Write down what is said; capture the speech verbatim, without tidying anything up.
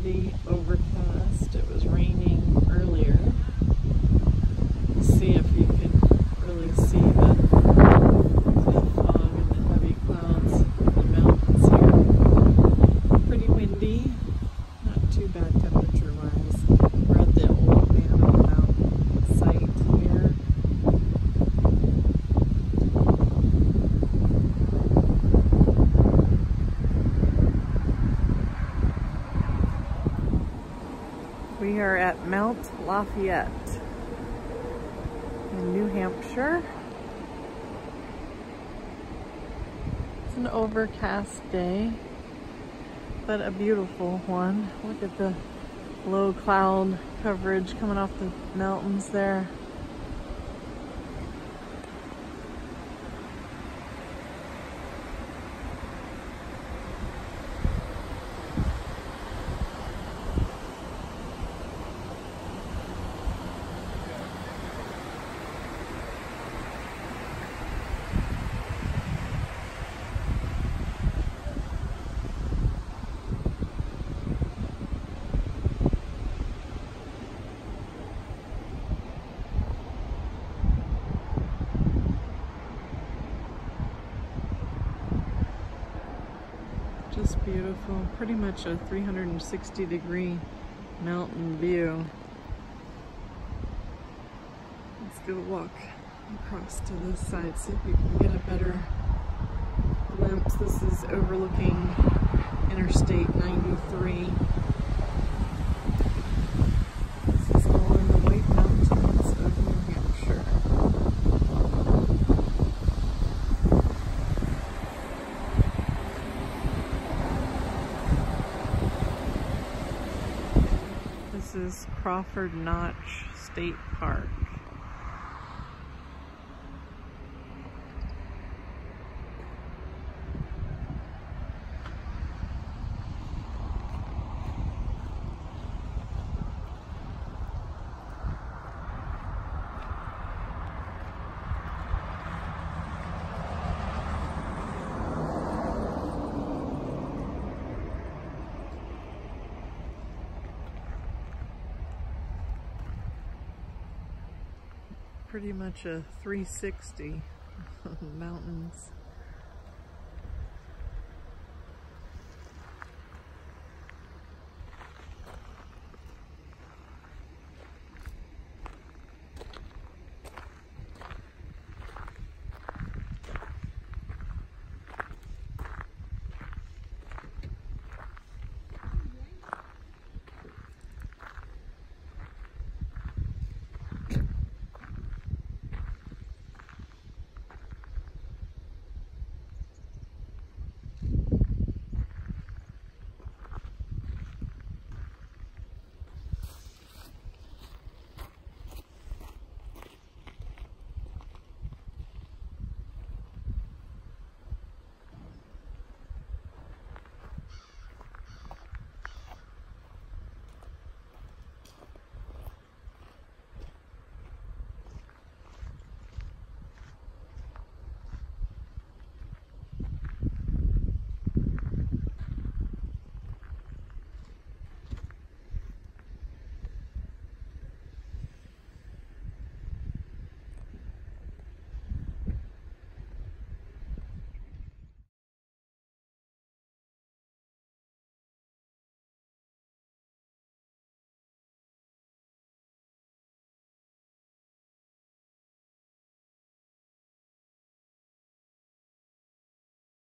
cloudy, overcast. It was raining earlier. Let's see if you can really see the, the fog and the heavy clouds in the mountains here. Pretty windy, not too bad temperature-wise. We're at the Old Man of the Mountain site here. We are at Mount Lafayette in New Hampshire. It's an overcast day, but a beautiful one. Look at the low cloud coverage coming off the mountains there. Just beautiful, pretty much a three hundred sixty degree mountain view. Let's go walk across to this side, see if we can get a better glimpse. This is overlooking Interstate ninety-three. This is all in the White Mountains of New Hampshire. This is Crawford Notch State Park. Pretty much a three sixty mountains.